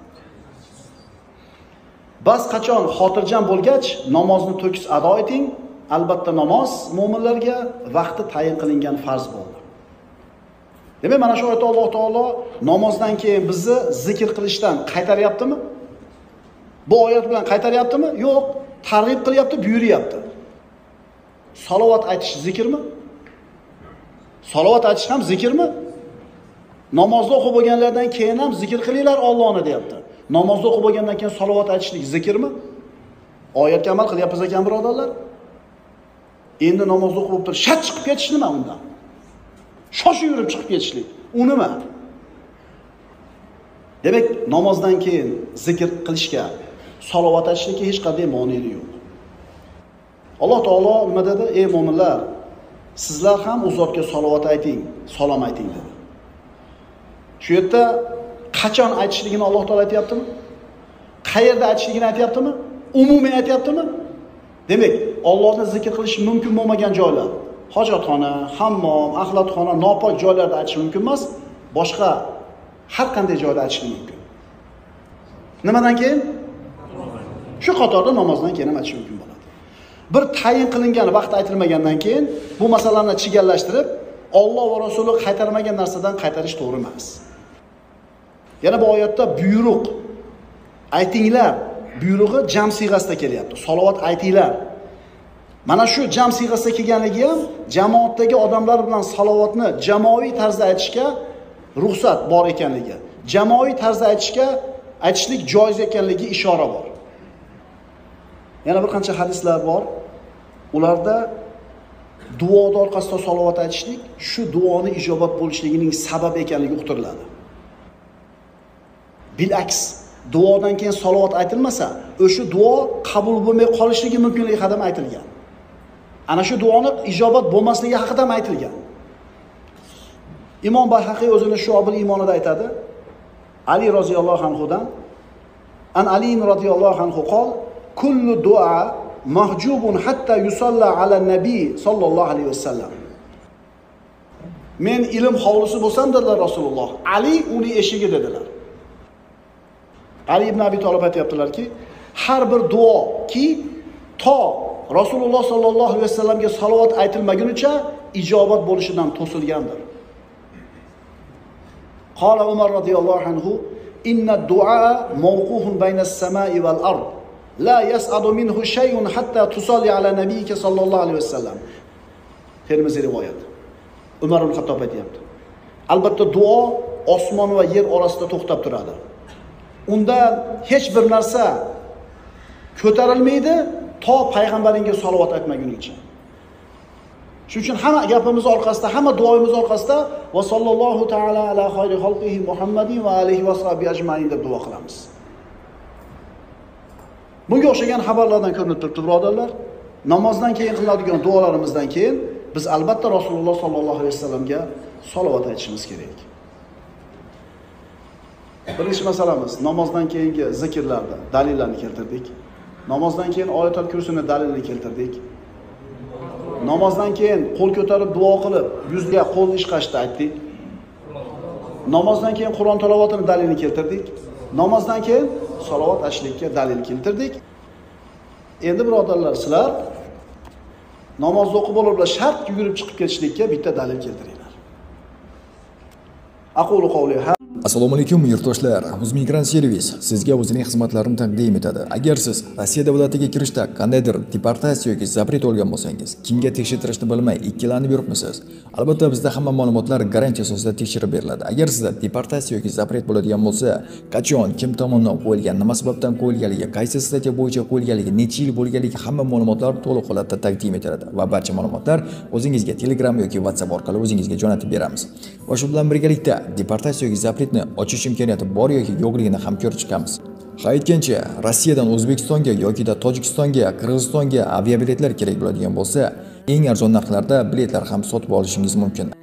Bas qachon xotirjam bo'lgach, namozni to'kis ado eting. Albatta namoz mu'minlarga vaqti tayin qilingan farz bo'ldi. Demak, mana shu oyatda Alloh taolo namozdan keyin bizni zikr qilishdan qaytaryaptimi? Bu oyat bilan qaytaryaptimi? Yo'q, targ'ib qilyapti, buyuryapti. Salovat aytish zikrmi? Salovat aytish ham zikrmi? Namozda o'qib bo'lganlardan keyin ham zikr qilinglar Allohni deyapti. Namozda o'qib bo'lgandan keyin salovat aytishlik zikrmi? Oyatga amal qilyapmiz ekan birodarlar. Endi namozda o'qib bo'lib turib, shat chiqib ketish nima undan? Shoshib yurib chiqib ketishlik. U nima? Demak, namozdan keyin zikr qilishga, salovat aytishlikka hech qanday monelik yo'q. Alloh taolo nima dedi? Ey mu'minlar, sizlar ham u zotga salovat ayting, salom ayting dedi. Shu yerda qachon aytishligini Alloh taolo aytayaptimi? Qayerda aytishligini aytayaptimi? Umumiy aytayaptimi? Demak, Allohni zikr qilish mumkin bo'lmagan joylar, hojatxona, hammom, axlatxona, nopok joylarda aytish mumkin emas, boshqa har qanday joyda aytish mumkin. Nimadan keyin? Shu qatorda namozdan keyin ham aytish mumkin bo'ladi. Bir tayin qilingan vaqt aytilmagandan keyin bu masalani chigallashtirib, Alloh va Rasuli qaytarmagan narsadan qaytarish to'g'ri emas. Yana bu oyatda buyruq aytinglar buyrug'i jam siyg'asida kelyapti. Salovat aytinglar. Mana shu jam siyg'asida kelganligi ham jamoatdagi odamlar bilan salovatni jamoaviy tarzda aytishga ruxsat bor ekanligi, jamoaviy tarzda aytishlik joiz ekanligi ishora bor. Yana bir qancha hadislar bor. Ularda duoda orqasida salovat aytishlik shu duoni ijobat bo'lishligining sababi ekanligi uqtiriladi. Bilaks, duodan keyin salovat aytilmasa, o'sha duo qabul bo'lmay qolishligi mumkinligi haqida ham aytilgan. Ana shu duoning ijobat bo'lmasligi haqida ham aytilgan. Imom Bayhaqiy o'zini Shu'abul Iymonida aytadi. Ali roziyallohu anhudan an Ali roziyallohu anhu qol kullu du'a mahjubun hatta yusalla ala nabiy sallallohu alayhi vasallam. Men ilm hovlisi bo'lsam dedilar Rasululloh. Ali uni eshigi dedilar. Ali ibn Abi Talib aytibdilarki, har bir duo ki to Rasululloh sallallohu alayhi vasallamga salovat aytilmagunicha ijobat bo'lishidan to'silgandir. Qala Umar radhiyallohu anhu inna du'a mawquhun bayna as-sama'i wal ard la yas'adu minhu shay'un hatta tusalli ala nabiyyika sallallohu alayhi vasallam. Termiziy rivoyat. Umar ibn Xattob aytibdi. Albatta duo osmon va yer orasida to'xtab turadi. Unda hech bir narsa ko'tarilmaydi to payg'ambaringga salovat aytmagunicha. Shuning uchun hamma gapimiz orqasida, hamma duoyimiz orqasida va sallallohu taala ala xayri xalqihi Muhammadin va alihi va sahbihi ajmain deb duo qilamiz. Bunga o'xshagan xabarlardan ko'rinib turibdi, birodarlar. Namozdan keyin qiladigan duolarimizdan keyin biz albatta Rasululloh sallallohu alayhi vasallamga salovat aytishimiz kerak. Birinchi masalamiz namozdan keyingi zikrlarda dalillarni keltirdik. Namozdan keyin oyatul kursini dalilini keltirdik. Namozdan keyin qo'l ko'tarib duo qilib, yuzga qo'l ishqashda aytdik. Namozdan keyin Qur'on tilovatining dalilini keltirdik. Namozdan keyin salovat aytishlikka dalil keltirdik. Endi birodarlar, sizlar namozni o'qib bo'lib shart yugurib chiqib ketishlikka bitta dalil keltiringlar. Aqulu qawli Assalomu alaykum yurtdoshlar. Uzmigran servis sizga o'zining xizmatlarini taqdim etadi. Agar siz Rossiya davlatiga kirishda qandaydir deportatsiya yoki zapret olgan bo'lsangiz, kimga tekshirtirishni bilmay ikkilanib yuribmisiz? Albatta bizda hamma ma'lumotlar garantiya asosida tekshirib beriladi. Agar sizda deportatsiya yoki zapret bo'ladigan bo'lsa, qachon, kim tomonidan qo'yilgan, nima sababdan qo'yilganligi, qaysi statiya bo'yicha qo'yilganligi, necha yil bo'lganligi hamma ma'lumotlar to'liq holatda taqdim etiladi va barcha ma'lumotlar o'zingizga Telegram yoki WhatsApp orqali o'zingizga jo'natib beramiz. Va shu bilan birgalikda deportatsiya yoki zapretni ochish imkoniyati bor yoki yo'qligini ham ko'rib chiqamiz. Aytgancha, Rossiyadan O'zbekistonga yoki Tojikistonga, Qirg'izistonga aviabiletlar kerak bo'ladigan bo'lsa, eng arzon narxlarda biletlar ham sotib olishingiz mumkin.